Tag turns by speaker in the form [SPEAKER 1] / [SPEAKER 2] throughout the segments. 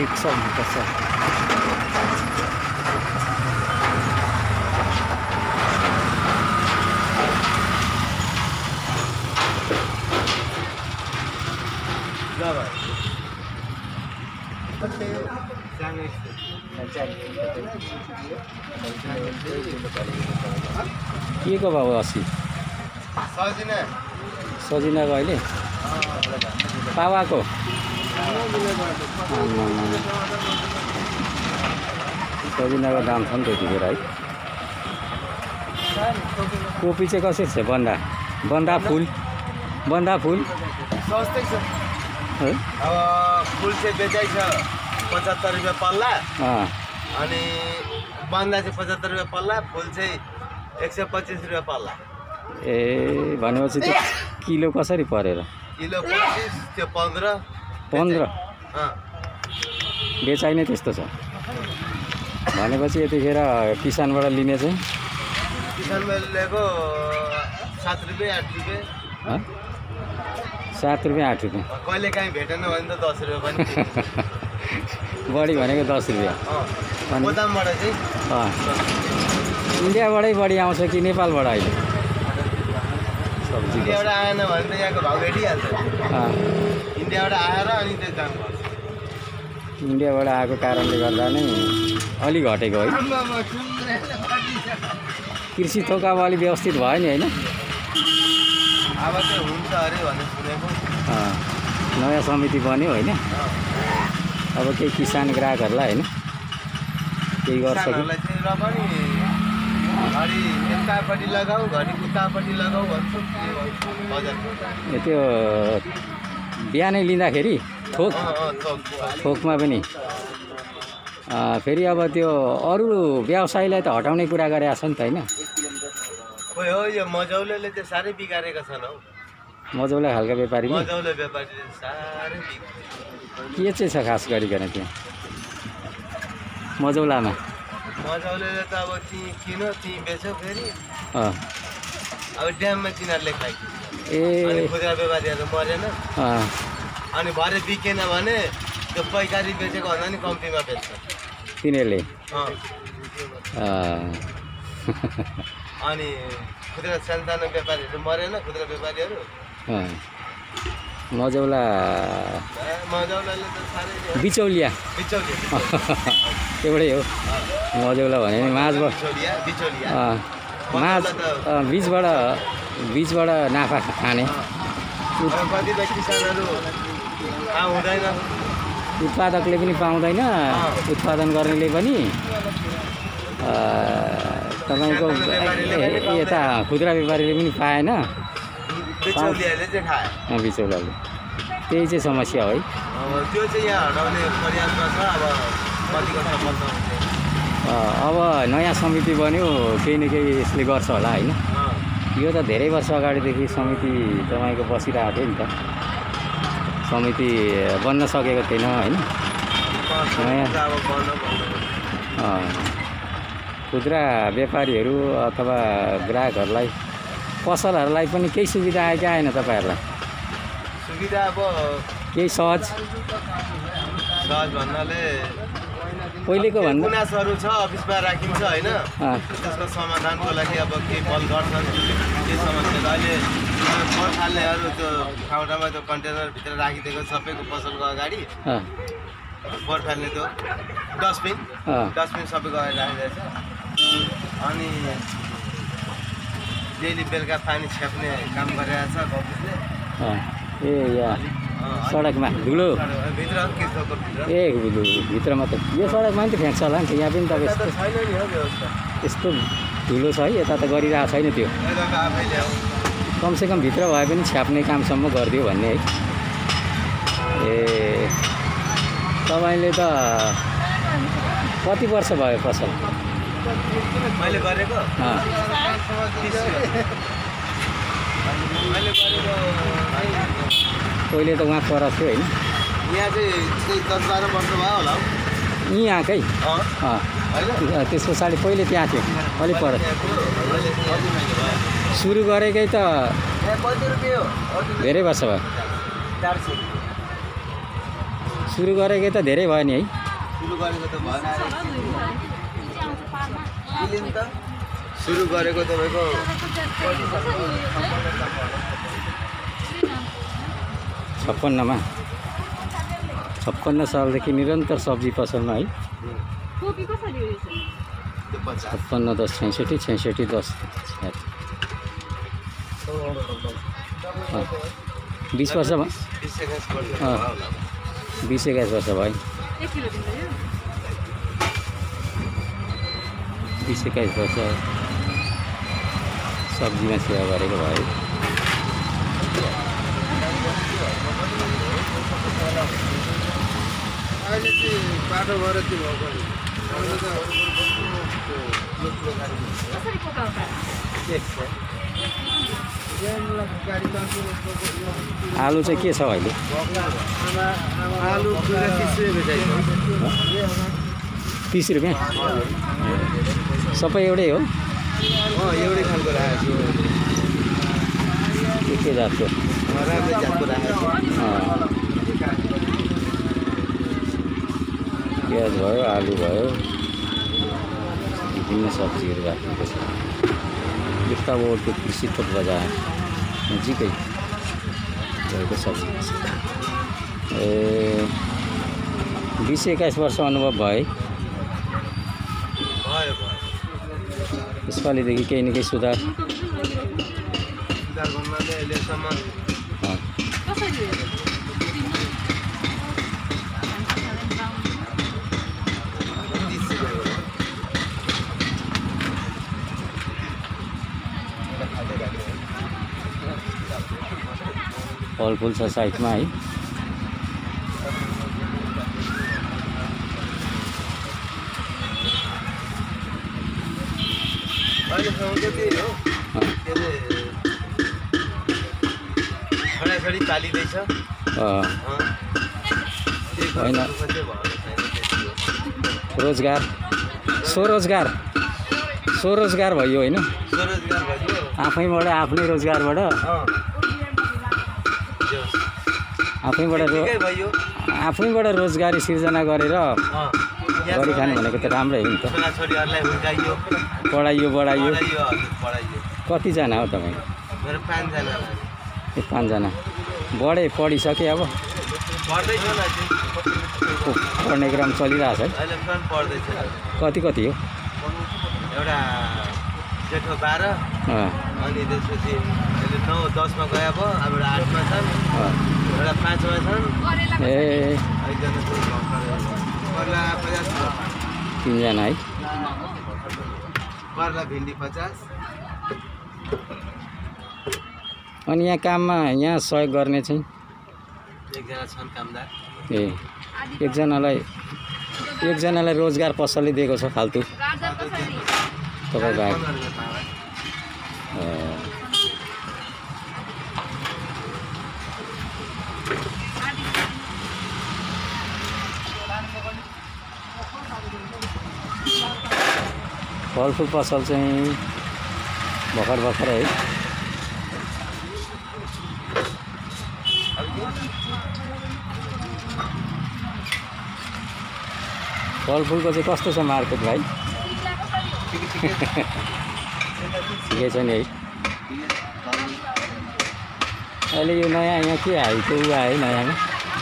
[SPEAKER 1] एक सक्नुपर्छ। के को भाउ 80? सजिनाको अहिले पावाको सजिनाको दाम छ नि त्यतिखेर है। कोपी चाहिँ कसरी छ? बन्दा फुल
[SPEAKER 2] सस्तै छ
[SPEAKER 1] है।
[SPEAKER 2] अब फुल चाहिँ बेचाइ छ 75 रुपियाँ पल्ला, अनि बन्दा चाहिँ 75 रुपियाँ पल्ला, फुल चाहिँ 125 रुपियाँ पल्ला।
[SPEAKER 1] ए भनेपछि त्यो किलो कसरी परेर?
[SPEAKER 2] किलो 25, त्यो 15
[SPEAKER 1] बेचाइ नै त्यस्तो छ भनेपछि यतिखेर किसानबाट लिने चाहिँ
[SPEAKER 2] किसानमा ल्याएको 7 रुपियाँ 8 रुपियाँ
[SPEAKER 1] 7 रुपियाँ 8 रुपियाँ।
[SPEAKER 2] कहिले काहीँ भेटेन भने त 10 रुपियाँ पनि
[SPEAKER 1] बढी भनेको 10 रुपियाँ।
[SPEAKER 2] गोदामबाट चाहिँ
[SPEAKER 1] इन्डियाबाटै बढी आउँछ कि नेपालबाट अहिले सब्जी?
[SPEAKER 2] इन्डियाबाट आएन भने त यहाँको भाउ भेटिहाल्छ। इन्डियाबाट आएर अनि त्यो दाम गर्छ।
[SPEAKER 1] इन्डियाबाट आएको कारणले गर्दा नै अलि घटेको है। कृषि थोक अब अलि व्यवस्थित भयो नि होइन?
[SPEAKER 2] अब चाहिँ हुन्छ अरे भनेर सुनेको।
[SPEAKER 1] नयाँ समिति बन्यो होइन? अब केही किसान ग्राहकहरूलाई होइन केही गर्छ कि?
[SPEAKER 2] र पनि घरि यतापट्टि लगाऊ घरि उतापट्टि लगाऊ भन्छु बजारमा।
[SPEAKER 1] त्यो बिहानै लिँदाखेरि थोकमा पनि फेरि अब त्यो अरू व्यवसायीलाई त हटाउने कुरा गरेको छ नि त होइन?
[SPEAKER 2] खोइ हो यो मजौलेले चाहिँ साह्रै बिगारेका छन् हौ।
[SPEAKER 1] मजौला खालका व्यापारीले
[SPEAKER 2] मजौले व्यापारीले साह्रै
[SPEAKER 1] के चाहिँ छ खास गरिकन त्यहाँ मजौलामा?
[SPEAKER 2] मजौलेले त अब किन ती बेच्यो फेरि अब ड्याममा तिनीहरूले खाइदिन्छ। अनि खुद्रा व्यापारीहरू मरेन, अनि भरे बिकेन भने त्यो पैकारी बेचेको भन्दा नि कम्तीमा बेच्छ
[SPEAKER 1] तिनीहरूले।
[SPEAKER 2] अनि खुद्रा सानसानो व्यापारीहरू मरेन, खुद्रा व्यापारीहरू मजौलाले त साह्रै
[SPEAKER 1] बिचौलिया एउटै हो मजौला भने नि माझबाट बिचबाट नाफा खाने।
[SPEAKER 2] कतिपय किसानहरू हुँदैन,
[SPEAKER 1] उत्पादकले पनि पाउँदैन, उत्पादन गर्नेले पनि तपाईँको यता खुद्रा व्यापारीले पनि पाएन,
[SPEAKER 2] बिचौलियाले चाहिँ खाए।
[SPEAKER 1] बिचौलाले त्यही चाहिँ समस्या हो है।
[SPEAKER 2] त्यो चाहिँ यहाँ हटाउने प्रयासमा छ। अब कतिको सफलता हुन्छ।
[SPEAKER 1] अब नयाँ समिति बन्यो, केही न केही यसले गर्छ होला होइन? यो त धेरै वर्ष अगाडिदेखि समिति तपाईँको बसिरहेको थियो नि त, समिति बन्न सकेको थिएन होइन? खुद्रा व्यापारीहरू अथवा ग्राहकहरूलाई पसलहरूलाई पनि केही सुविधा आयो कि आएन तपाईँहरूलाई?
[SPEAKER 2] सुविधा अब
[SPEAKER 1] केही सहज
[SPEAKER 2] भन्नाले
[SPEAKER 1] पहिलेको भन्दा
[SPEAKER 2] गुनासोहरू छ, अफिसमा राखिन्छ होइन? त्यसको समाधानको लागि अब के पल गर्छन् के समस्या। अहिले गोर्खालीहरू त्यो ठाउँ ठाउँमा त्यो कन्टेनरभित्र राखिदिएको सबैको पसलको अगाडि गोर्खालीले त्यो डस्टबिन सबैको अगाडि राखिदिएको छ। अनि डेली बेलुका पानी छ्याप्ने काम गरिरहेको छ अफिसले।
[SPEAKER 1] ए यहाँ सडकमा धुलो भित्रमा त यो सडकमा नि त फ्याँक्छ होला नि त, यहाँ पनि त यस्तो धुलो छ है, यता त गरिरहेको छैन त्यो। कमसेकम भित्र भए पनि छ्याप्ने कामसम्म गरिदियो भन्ने है। ए तपाईँले त कति वर्ष भयो पसल?
[SPEAKER 2] मैले गरेको
[SPEAKER 1] पहिले त उहाँ पर थियो होइन?
[SPEAKER 2] यहाँ चाहिँ 10-12 वर्ष भयो होला हौ।
[SPEAKER 1] यहाँकै त्यस पछाडि पहिले त्यहाँ थियो, अलिक पर सुरु गरेकै त धेरै वर्ष भयो। सुरु गरेकै त धेरै भयो नि है?
[SPEAKER 2] सुरु गरेको त भएन सुरु गरेको तपाईँको
[SPEAKER 1] 56 सालदेखि निरन्तर सब्जी पसलमा है। 56 10 66 66 10 20 वर्ष भयो। 20-21 वर्ष भयो। 20-21 वर्ष सब्जीमा सेवा गरेको भयो।
[SPEAKER 2] अहिले चाहिँ बाटो भएर त्यो भयो
[SPEAKER 1] आलु चाहिँ के छ अहिले?
[SPEAKER 2] आलु
[SPEAKER 1] 30 रुपियाँ। सबै एउटै हो?
[SPEAKER 2] एउटै खालको राखेको छु।
[SPEAKER 1] के जातको?
[SPEAKER 2] राम्रै जातको राखेको छु।
[SPEAKER 1] प्याज भयो, आलु भयो, विभिन्न सब्जीहरू राखिएको छ। बिर्तावोटको कृषि थोक बजार नजिकै भएको सब्जी। 20-21 वर्ष अनुभव भयो। यसपालिदेखि केही न केही सुधार
[SPEAKER 2] गर्नाले अहिलेसम्म
[SPEAKER 1] फलफुल छ साइडमा है।
[SPEAKER 2] अहिलेसम्म त त्यही हो। के अरे छोराछोरी पालिँदैछ।
[SPEAKER 1] होइन रोजगार स्वरोजगार भयो होइन?
[SPEAKER 2] स्वरोजगार भयो।
[SPEAKER 1] आफैबाट आफ्नै रोजगारबाट आफैबाट रोजगारी सिर्जना गरेर गरिखानु भनेको त राम्रै हो नि त।
[SPEAKER 2] छोराछोरीहरूलाई हुर्काइयो,
[SPEAKER 1] पढाइयो बढाइयो।
[SPEAKER 2] पढाइयो।
[SPEAKER 1] कतिजना हो तपाईँ?
[SPEAKER 2] मेरो 5 जना।
[SPEAKER 1] 5 जना पढिसके अब?
[SPEAKER 2] पढ्दैछ होला चाहिँ।
[SPEAKER 1] पढ्ने क्रम चलिरहेछ है?
[SPEAKER 2] अहिले पनि पढ्दैछ।
[SPEAKER 1] कति हो?
[SPEAKER 2] एउटा जेठो 12 अनि त्यसपछि अहिले 9-10 मा गए अब एउटा 8 मा छन्, एउटा 5 मा छन्। एकजना चाहिँ पर्ला 50।
[SPEAKER 1] 3 जना है?
[SPEAKER 2] पर्ला भिन्डी 50।
[SPEAKER 1] अनि यहाँ काममा यहाँ सहयोग गर्ने चाहिँ
[SPEAKER 2] एकजना छन् कामदार।
[SPEAKER 1] एकजनालाई रोजगार पसलले दिएको छ फाल्तु तपाईँ बाहेक। फलफुल पसल चाहिँ भर्खर है। फलफुलको चाहिँ कस्तो छ मार्केट भाइ? ठिकै छ नि है। अहिले यो नयाँ यहाँ के आयो? त्यो आयो नयाँमा?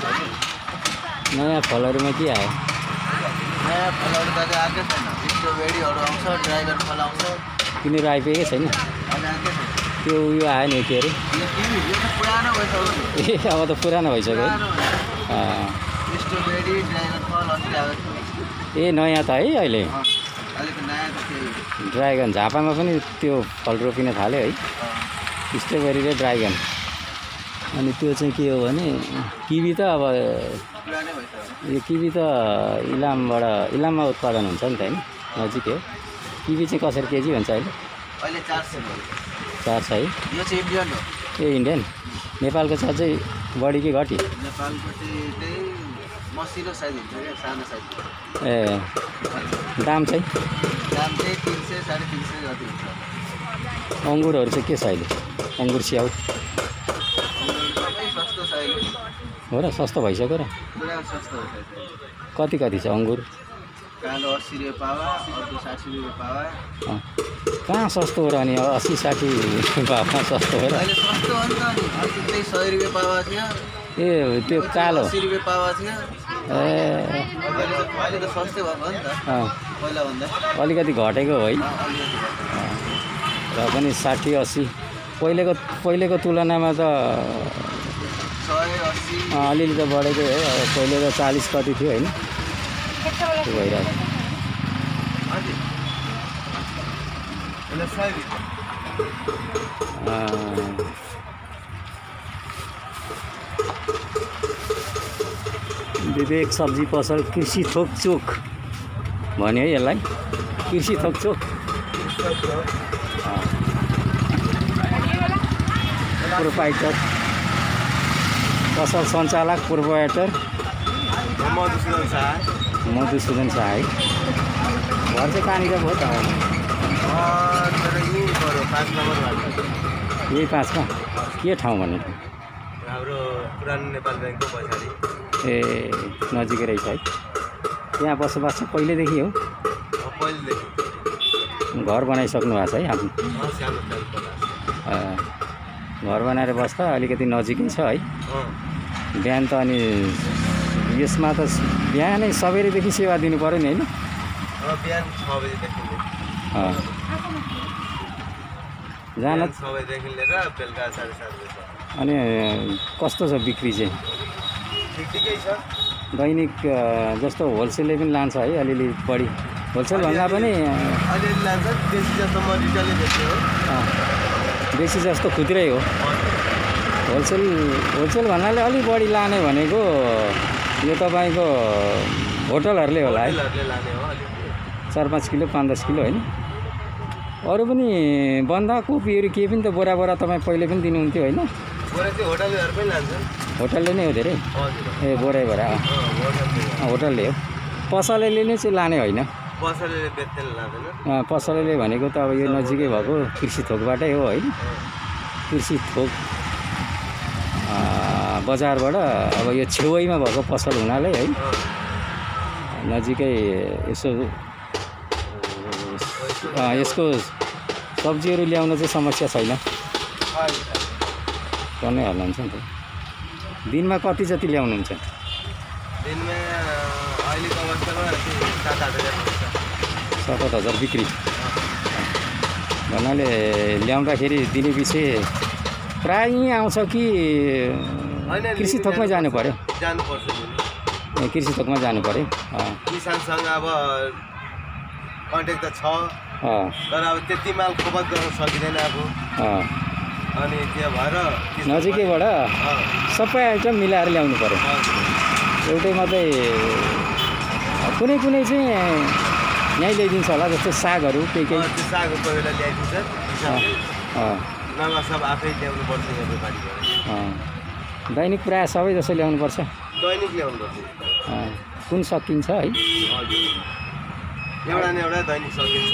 [SPEAKER 1] नयाँ फलहरूमा के आयो?
[SPEAKER 2] नयाँ फलहरू त आएकै छैन। स्ट्रबेरीहरू आउँछ, ड्राइगर फल आउँछ।
[SPEAKER 1] तिनीहरू आइपुगेकै छैन? त्यो उयो आयो नि के अरे?
[SPEAKER 2] पुरानो भइसक्यो।
[SPEAKER 1] अब त पुरानो भइसक्यो है।
[SPEAKER 2] स्ट्रबेरी, ड्राइगर फल अस्ति आएको थियो।
[SPEAKER 1] नयाँ त है अहिले?
[SPEAKER 2] अलिक नयाँ त थियो।
[SPEAKER 1] ड्राइगन झापामा पनि त्यो फल रोपिन थाल्यो है। स्ट्रबेरी र ड्राइगन। अनि त्यो चाहिँ के हो भने किवी त अब
[SPEAKER 2] पुरानै भइसक्यो।
[SPEAKER 1] यो किवी त इलाममा उत्पादन हुन्छ नि त होइन? नजिकै हो। किवी चाहिँ कसरी केजी भन्छ अहिले?
[SPEAKER 2] अहिले 400 हो।
[SPEAKER 1] 400 है?
[SPEAKER 2] यो चाहिँ इन्डियन हो।
[SPEAKER 1] इन्डियन? नेपालको छ चाहिँ बढी कि घटी?
[SPEAKER 2] नेपालको चाहिँ त्यही मसिनो साइज हुन्छ क्या, सानो साइज।
[SPEAKER 1] दाम चाहिँ?
[SPEAKER 2] दाम चाहिँ 300 350 जति हुन्छ।
[SPEAKER 1] अङ्गुरहरू चाहिँ के छ अहिले? अङ्गुर स्याउ
[SPEAKER 2] सबै सस्तो छ अहिले।
[SPEAKER 1] हो र? सस्तो भइसक्यो र?
[SPEAKER 2] पुरा सस्तो भइसक्यो।
[SPEAKER 1] कति कति छ अङ्गुर?
[SPEAKER 2] कालो 80 रुपियाँ पावा, अर्को 60 रुपियाँ पावा।
[SPEAKER 1] कहाँ सस्तो हो र अनि 80-60 पावा सस्तो हो र?
[SPEAKER 2] अहिले सस्तो हो नि त अनि अस्ति चाहिँ 100 रुपियाँ पावा थियो।
[SPEAKER 1] ए त्यो कालो
[SPEAKER 2] 80 रुपियाँ पावा थियो।
[SPEAKER 1] ए
[SPEAKER 2] अहिले त सस्तै भएको नि त पहिला भन्दा।
[SPEAKER 1] अलिकति घटेको है र पनि 60-80 पहिलेको तुलनामा त
[SPEAKER 2] 180
[SPEAKER 1] अलिअलि त बढेकै हो। अब पहिले त 40 कति थियो होइन? त्यो भइरहेको विवेक सब्जी पसल कृषि थोक चोक भन्यो है यसलाई, कृषि थोक चोक। प्रोपाइटर पसल सञ्चालक प्रोपाइटर मधुसूदन शाह। घर चाहिँ कहाँनिर भयो त? यही 5मा के ठाउँ भने?
[SPEAKER 2] हाम्रो पुरानो नेपाल ब्याङ्कको पछाडि।
[SPEAKER 1] ए नजिकै रहेछ है। यहाँ बसोबास चाहिँ पहिल्यैदेखि हो?
[SPEAKER 2] पहिलेदेखि
[SPEAKER 1] घर बनाइसक्नु भएको छ है आफ्नो? घर बनाएर बस्दा अलिकति नजिकै छ है। बिहान त अनि यसमा त बिहानै सबेरैदेखि सेवा दिनु पऱ्यो नि होइन?
[SPEAKER 2] बिहान 6 बजेदेखि
[SPEAKER 1] जान
[SPEAKER 2] 6 बजेदेखि लिएर बेलुका 7:30 बजे।
[SPEAKER 1] अनि कस्तो छ बिक्री चाहिँ?
[SPEAKER 2] ठिकै छ।
[SPEAKER 1] दैनिक जस्तो होलसेलले पनि लान्छ है अलिअलि बढी? होलसेल भन्दा पनि
[SPEAKER 2] अलिअलि लान्छ, बेसी जस्तो म रिटेलले बेच्छु हो।
[SPEAKER 1] बेसी जस्तो खुद्रै हो। होलसेल भन्नाले अलिक बढी लाने भनेको यो तपाईँको होटलहरूले होला है? 4-5 किलो 5-10 किलो होइन? अरू पनि बन्दाकोपीहरू के पनि त बोरा तपाईँ पहिले पनि दिनुहुन्थ्यो होइन? होटलले नै हो धेरै? ए बोरै बोरा होटलले हो। पसलेले नै चाहिँ लाने होइन? पसलेले भनेको त अब यो नजिकै भएको कृषि थोकबाटै हो होइन? कृषि थोक बजारबाट अब यो छेउैमा भएको पसल हुनाले है नजिकै यसो यसको सब्जीहरू ल्याउन चाहिँ समस्या छैन। टन्नै हाल्नुहुन्छ नि त। दिनमा कति जति ल्याउनुहुन्छ?
[SPEAKER 2] दिनमा अहिलेको अवस्थामा
[SPEAKER 1] 7-8 हजार बिक्री भन्नाले ल्याउँदाखेरि दिने पछि प्राय यहीँ आउँछ कि कृषि थोकमै जानु पर्यो? कृषि थोकमा जानु पर्यो।
[SPEAKER 2] किसानसँग अब कन्ट्याक्ट त छ, तर अब त्यति माल खपत गर्न सकिँदैन अब। अनि त्यो भएर
[SPEAKER 1] नजिकैबाट सबै आइटम मिलाएर ल्याउनु पर्यो। एउटै मात्रै कुनै चाहिँ यहीँ ल्याइदिन्छ होला जस्तो सागहरू के
[SPEAKER 2] साग कोही बेला ल्याइदिन्छ, नभए सब आफै ल्याउनु पर्छ।
[SPEAKER 1] दैनिक प्रायः सबै जसो ल्याउनुपर्छ?
[SPEAKER 2] दैनिक ल्याउनुपर्छ।
[SPEAKER 1] कुन सकिन्छ है?
[SPEAKER 2] एउटा न एउटा दैनिक सकिन्छ।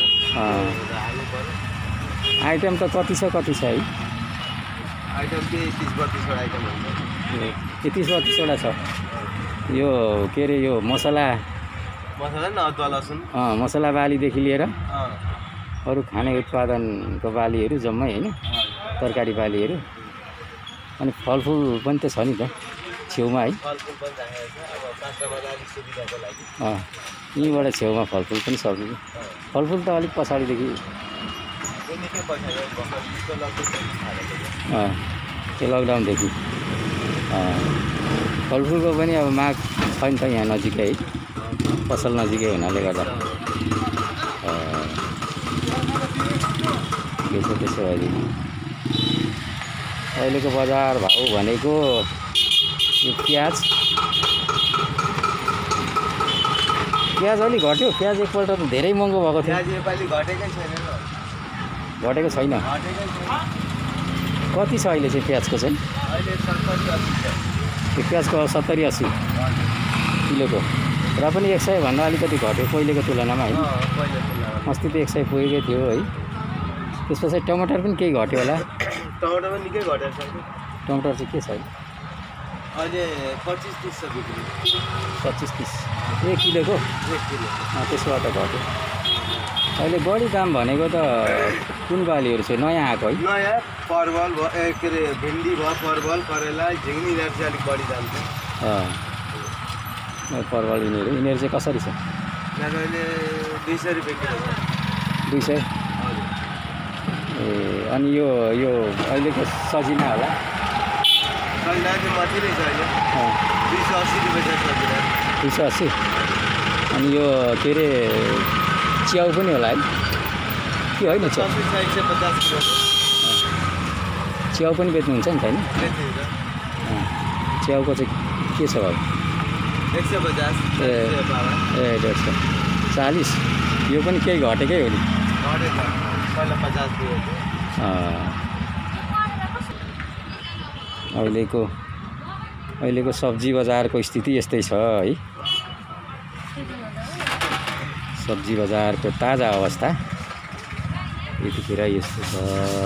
[SPEAKER 1] आइटम त कति छ है?
[SPEAKER 2] आइटम चाहिँ 30-32 आइटम हुन्छ।
[SPEAKER 1] 30-32 वटा छ। यो के अरे यो मसला
[SPEAKER 2] न अदुवा लसुन
[SPEAKER 1] मसला बालीदेखि लिएर अरू खाने उत्पादनको बालीहरू जम्मै होइन? तरकारी बालीहरू अनि फलफुल पनि त छ नि त छेउमा है? यहीँबाट छेउमा फलफुल पनि सक्यो। फलफुल त अलिक पछाडिदेखि त्यो लकडाउनदेखि फलफुलको पनि अब माग छैन त यहाँ नजिकै है? पसल नजिकै हुनाले गर्दा त्यसो भएदेखि अहिलेको बजार भाउ भनेको यो प्याज अलिक घट्यो। प्याज एकपल्ट त धेरै महँगो भएको थियो। घटेको छैन। कति छ अहिले चाहिँ प्याजको चाहिँ? त्यो प्याजको 70-80 किलोको र पनि 100 भन्दा अलिकति घट्यो पहिलेको तुलनामा होइन? अस्ति त 100 पुगेकै थियो है? त्यस पछाडि टमाटर पनि केही घट्यो होला?
[SPEAKER 2] टमाटर पनि निकै घटेको छ।
[SPEAKER 1] टमाटर चाहिँ के छ
[SPEAKER 2] अहिले 25-30 छ बिक्री।
[SPEAKER 1] 25-30 1 किलोको
[SPEAKER 2] 1 किलो।
[SPEAKER 1] त्यसबाट घट्यो। अहिले बढी दाम भनेको त कुन बालीहरू छ नयाँ आएको है?
[SPEAKER 2] नयाँ परवल भयो, के अरे भिन्डी भयो, परवल, करेला, झिङ्गी यिनीहरू चाहिँ अलिक बढी दाम छ।
[SPEAKER 1] परवल यिनीहरू चाहिँ कसरी छ?
[SPEAKER 2] यिनीहरू अहिले 200 रुपियाँ किलो छ।
[SPEAKER 1] 200?
[SPEAKER 2] हजुर।
[SPEAKER 1] ए अनि यो अहिलेको सजिना होला?
[SPEAKER 2] सजिना चाहिँ माथि नै छ अहिले। 280 रुपियाँ छ सजिना।
[SPEAKER 1] 280? अनि यो के अरे च्याउ पनि होला है कि होइन? च्याउ
[SPEAKER 2] 150 किलो।
[SPEAKER 1] च्याउ पनि बेच्नुहुन्छ नि त होइन?
[SPEAKER 2] बेच्नुहुन्छ।
[SPEAKER 1] च्याउको चाहिँ के छ भाउ?
[SPEAKER 2] 150।
[SPEAKER 1] ए 150, 40? यो पनि केही घटेकै हो नि?
[SPEAKER 2] घटेको पहिला 50 थियो।
[SPEAKER 1] अहिलेको सब्जी बजारको स्थिति यस्तै छ है। सब्जी बजारको ताजा अवस्था यतिखेर यस्तो छ।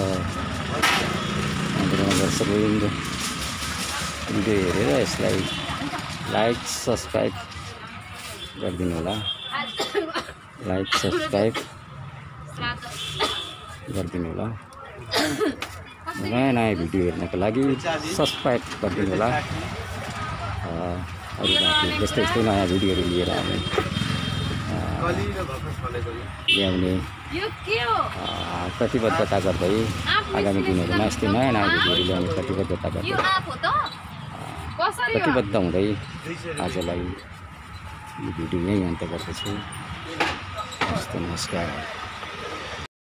[SPEAKER 1] दर्शकवृन्द भिडियो हेरेर यसलाई लाइक सब्सक्राइब गरिदिनु होला। लाइक सब्सक्राइब गरिदिनु होला। नयाँ नयाँ भिडियो हेर्नको लागि सब्सक्राइब गरिदिनु होला। अरू बाँकी यस्तै नयाँ भिडियोहरू लिएर ल्याउने प्रतिबद्धता गर्दै आगामी दिनहरूमा यस्तै नयाँ नयाँ भिडियोहरू ल्याउने प्रतिबद्धता गर्दै प्रतिबद्ध हुँदै आजलाई यो भिडियो यहीँ अन्त्य गर्दछु। नमस्कार।